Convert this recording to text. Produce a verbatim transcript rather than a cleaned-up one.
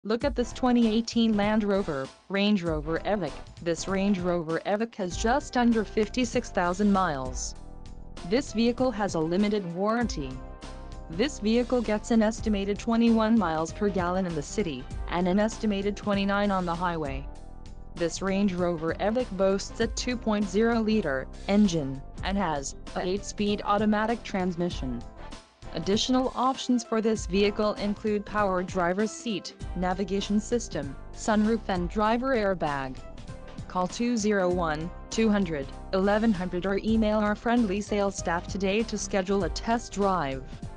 Look at this twenty eighteen Land Rover, Range Rover Evoque. This Range Rover Evoque has just under fifty-six thousand miles. This vehicle has a limited warranty. This vehicle gets an estimated twenty-one miles per gallon in the city, and an estimated twenty-nine on the highway. This Range Rover Evoque boasts a two point oh liter engine, and has a eight-speed automatic transmission. Additional options for this vehicle include power driver's seat, navigation system, sunroof and driver airbag. Call two oh one, two hundred, eleven hundred or email our friendly sales staff today to schedule a test drive.